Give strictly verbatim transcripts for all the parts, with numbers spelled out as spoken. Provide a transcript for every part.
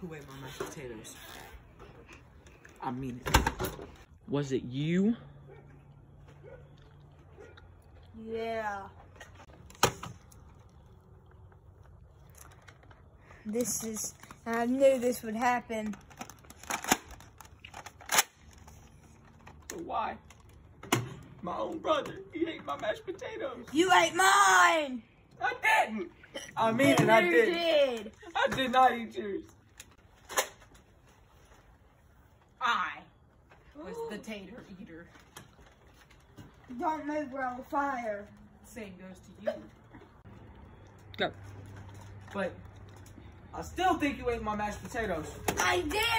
who ate my mashed potatoes. I mean it. Was it you? Yeah. This is, I knew this would happen. But why? My own brother, he ate my mashed potatoes. You ate mine! I didn't! I mean it, I You did. did. I did not eat yours. I was the tater eater. Don't move, we're on the fire. Same goes to you. Go. But I still think you ate my mashed potatoes. I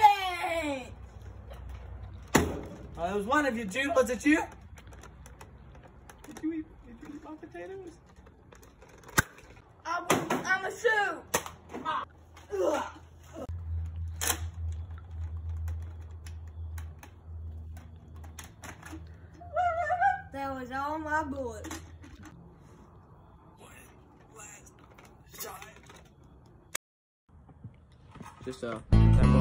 didn't! Uh, it was one of you, Jude. Was it you? Did you eat, did you eat my potatoes? I'm, I'm a soup. Ah. Ugh. That was all my bullets. Just uh.